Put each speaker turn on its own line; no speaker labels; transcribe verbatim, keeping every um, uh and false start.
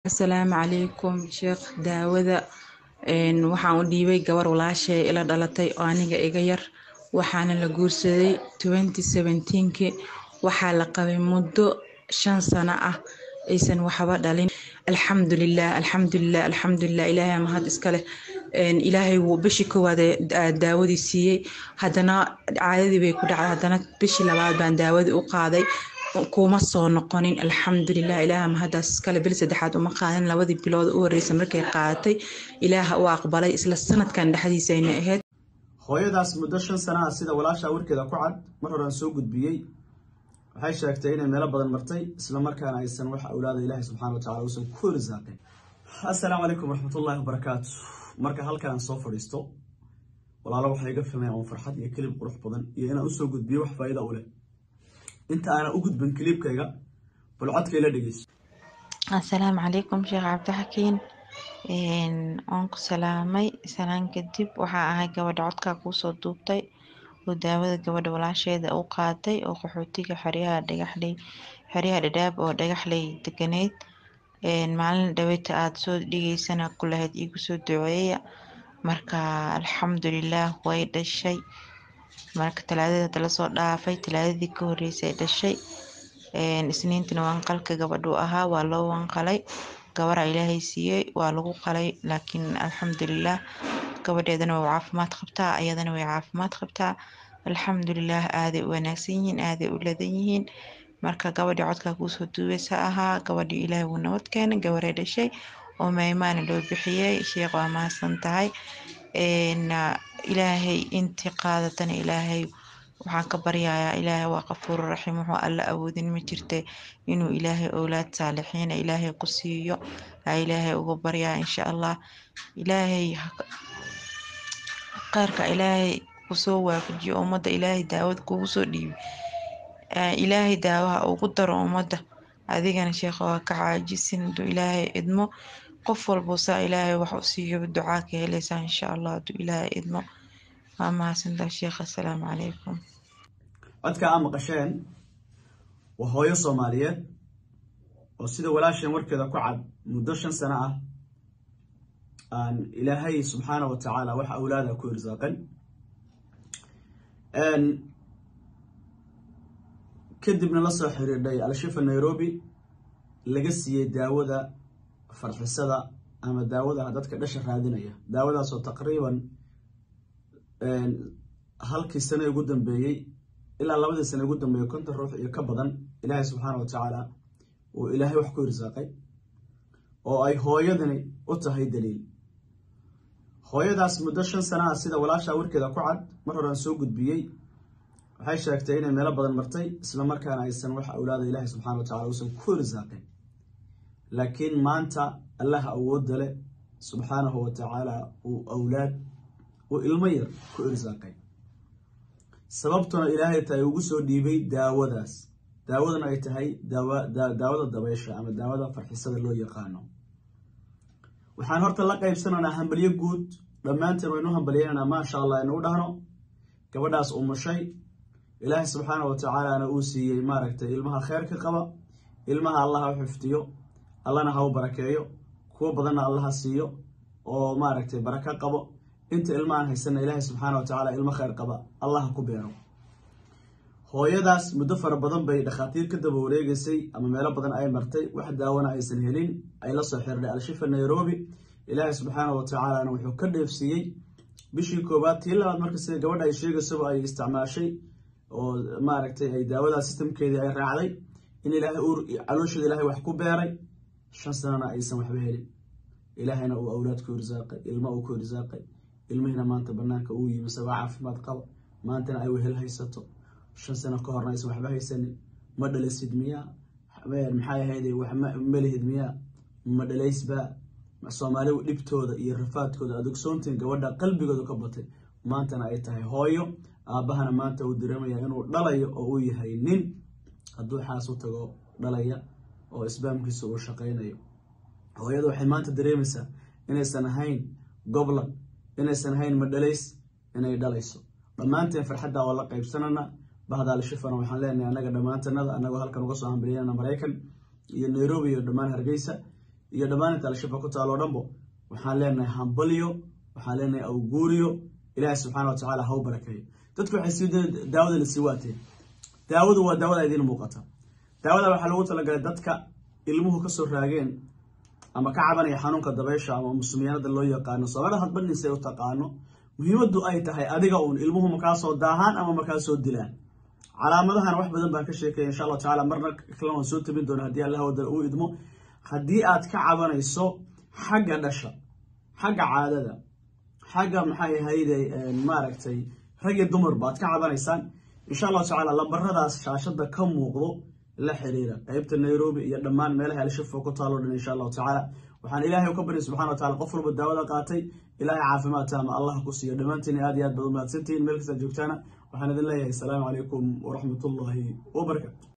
Asalaamu calaykum sheekh daawada een waxaan u dhiibay gabar walaashay ila dhalatay oo aniga iga yar waxaana la guursaday twenty seventeen-kii waxaa la qabay muddo shan sano ah aysan waxba dhalin alxamdulilah alxamdulilah alxamdulilah ilaahay mahad iska leh een ilaahay wuu bishii koowaad ee daawadii siiyey haddana caadadii bay ku dhacday haddana bishii labaad baan daawadii u qaaday kuma soo noqonin alxamdulilah ilaaha mahadaas iskale bil saddexaad uma qaadan labadii bilood u horeysay markay qaadatay ilaaha u aqbalay isla sanadkan dhexdiisa ayna ahayd
hooyadaas muddo shan sano ah sida walaasha warkeeda ku cad mar hore aan soo gudbiyey waxay sheegtay inay meelo badan martay isla markaana aysan wax awlaada ilaahay subxaana wa tacaala uusan ku risaaqin. assalaamu calaykum waraxmatullaahi wabarakaatu. marka halkaan soo fadhiisto walaalo waxay iga filmayaan oo farxad iyo kelib qurux badan iyo inaan usoo gudbiyo wax faa'iido u leh inta aanan u gudbin kilibkayga bal codka ila dhegeyso.
السلام عليكم شيخ عبد الحكيم إن أنكو سلامي سلام كدب وحا أهاي قواد عدكا كوسو دوبتي وداود قواد والعشيد أو قاتي أو قحوتيك حريها دقحلي حريها دداب أو دقحلي دقنيت إن معلن دويت آد سو ديجي سنة كلها ديجو سو دعوية مركا الحمد لله ويد الشيء مركا تلاتة تلاسو دافي تلاتة دي كوري سيد الشيء isniintina wanqalka gabadhu ahaa waa loo wanqalay gabara ilaahay siiyey waa lagu qalay laakiin alxamdulilah gabadheedana way caafimaad qabtaa ayadana way caafimaad qabtaa alxamdulilah aaday u wanaagsan yihiin aaday u ladan yihiin marka gabadhii codkaa kuusoo duubeysa ahaa gabadhii ilaahay wuu nabad keenay gabaree dhashay oo maymaana loo bixiyey sheekh waa mahadsan tahay ilaahay intii qaadatana ilaahay waxaan ka baryayaa ilaahay waa qafuur raxiim wuxuu alla awoodin ma jirte inuu ilaahay awlaad saalixiina ilaahay ku siiyo aa ilaahay uga baryaa insha allah ilaahay qaarka ilaahay kusoo waafajiyo ummadda ilaahay daawad kugu soo dhiibi ilaahay daawaha ugu daro ummadda adigana sheekha waa ka caajisin haduu ilaahay idmo qof walbo saa ilaahay wax u siiyo ducaa ka helaysaa insha allah haduu ilaahay idmo waa mahadsantahay sheekh. assalaamu calaykum.
codka aan maqasheen waa hooyo Soomaaliyeed oo sida walaasheen warkeeda ku cad muddo shan sano ah aan ilaahay subxaana wa tacaala wax awlaada ku irsaaqan een kadibna la soo xiriirdhay Al-Shifa Nairobi laga siiyey daawada farxisada ama daawada dadka dhasha raadinaya daawadaas oo taqriiban halkii sano ugu dambeeyay ilaa labadii sano ugu dambeeyay konton ruux iyo ka badan ilaahay subxaana wa tacaala uu ilaahay wax ku irsaaqay oo ay hooyadani u tahay daliil. hooyadaas muddo shan sano ah sida walaasha warkeeda ku cad mar hore aan soo gudbiyey waxay sheegtay inay meelo badan martay isla markaana aysan wax awlaada ilaahay subxaana wa tacaala uusan ku irsaaqin laakiin maanta allah awoodda leh subxaanahu wa tacaala uu awlaad ilmo yar ku irsaaqay sababtuna ilaahay tahay ugu soo dhiibay daawadaas daawadana ay tahay daawada dabaysha ama daawada farxisada loo yaqaano. waxaan horta la qaybsanaynaa hambalyo guud dhammaanteen waynu hambalyeynanaa maasha allah inuu dhahno gabadhaas umushay ilaahay subxaana wa tacaalaana uu siiyey maaragtay ilmaha kheyrka qaba ilmaha allah ha xifdiyo allana ha u barakeeyo kuwa badanna allaha siiyo oo maaragtay baraka qabo inta ilmaan haysana ilaahay subxaana wa tacaala ilmo khayr qaba allah ku beero. hooyadaas muddo fara badan bay dhakhaatiir ka daba wareegaysay ama meelo badan ay martay wax daawana aysan helin ay la soo xiriirday Al-Shifa Nairobi ilaahay subxaana wa tacaala wuxuu ka dheefsiiyey bishii koowaad tii labaad marka sida gabadha ay sheegayso ay isticmaashay oo maaragtay ay daawada systemkeedii ay raacday in ilaahay uu caloosheeda ilaahay wax ku beeray shan sanana aysan waxba helin ilaahayna uu awlaad ku irsaaqay ilmo uu ku irsaaqay ilmihina maanta banaanka uu yimi sabaa caafimaad qabo maantana ay wehel haysato shan sano ka horna aysan waxba haysanin ma dhalisid miyaa maxay ahayd wax ma lihid miyaa ma dhalaysba Soomaalidu dhibtooda iyo rafaadkooda adugsoontiin gabadha qalbigooda ka batay maantana ay tahay hooyo aabahana maanta uu dareemaya inuu dhalayo oo uu yahay nin hadduu xaas u tago dhalaya oo isbaamkiisa uu shaqaynayo. hooyadu waxay maanta dareemaysaa inaysan ahayn goblan inaysan ahayn ma dhalays inay dhalayso dhammaanteen farxadda oo la qaybsanana bahda Al-Shifana waxaan leenahay anaga dhammaantanada anagoo halkan uga soo hambalyeynaa Mareykan iyo Nairobi iyo dhammaan Hargeysa iyo dhammaan inta Al-Shifa ku taalo dhanbo waxaan leenahay hambalyo waxaan leenahay awguuriyo ilaahay subxaanahu wa ta'aala ha u barakeeyo dadku waxay sii daawada la sii waateen daawadu waa daawada idin muuqata daawada waxa lagu talagalay dadka ilmuhu ka soo raageen ama ka cabanaya xanuunka dabaysha ama musliminada loo yaqaan sababta hadbanaysa oo taqaano muhiimadu ay tahay adiga oo ilmuhu markaa soo daahan ama markaa soo dilaan calaamadahan wax badan baan ka sheekay insha Allah ta'ala marna kala waan soo tabin doona hadii Allah wada uu idmo hadii aad ka cabanayso xagga dhasha xagga caadada xagga maxay hayday maaragtay rag iyo dumar baad ka cabanaysaan insha Allah ta'ala lambaradaas shaashada ka muuqdo la xiriira qaybta Nairobi iyo dhammaan meelaha Al-Shifa ku taalo dhan insha Allah ta'ala waxaan ilaahay u ka bari subhanahu wa ta'ala qof walba daawada qaatay ilaahay caafimaad taama Allah ku siiyo dhamaantiin aad iyo aad baad u mahadsantiin meel kasta joogtaana waxaan idin leeyahay assalaamu calaykum wa rahmatullahi wa barakatuh